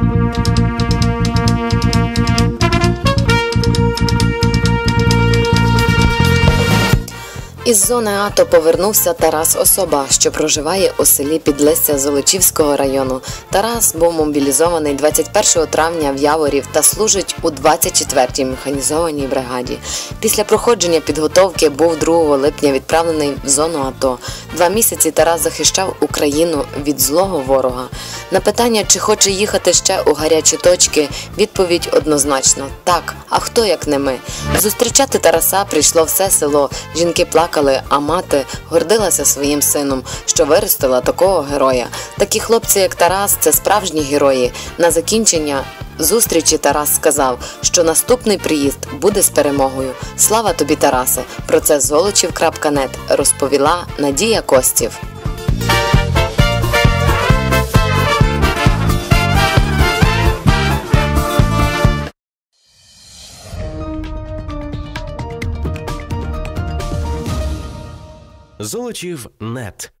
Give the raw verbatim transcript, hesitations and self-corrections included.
Із зони АТО повернувся Тарас Особа, що проживає у селі Підлисся Золочівського району. Тарас був мобілізований двадцять першого травня в Яворів та служить у двадцять четвертій механізованій бригаді. Після проходження підготовки був другого липня відправлений в зону АТО. Два місяці Тарас захищав Україну від злого ворога. На питання, чи хоче їхати ще у гарячі точки, відповідь однозначно – так, а хто як не ми. Зустрічати Тараса прийшло все село, жінки плакали, а мати гордилася своїм сином, що виростила такого героя. Такі хлопці, як Тарас, це справжні герої. На закінчення зустрічі Тарас сказав, що наступний приїзд буде з перемогою. Слава тобі, Тарасе! Про це золочів крапка нет розповіла Надія Костів. Золочів крапка нет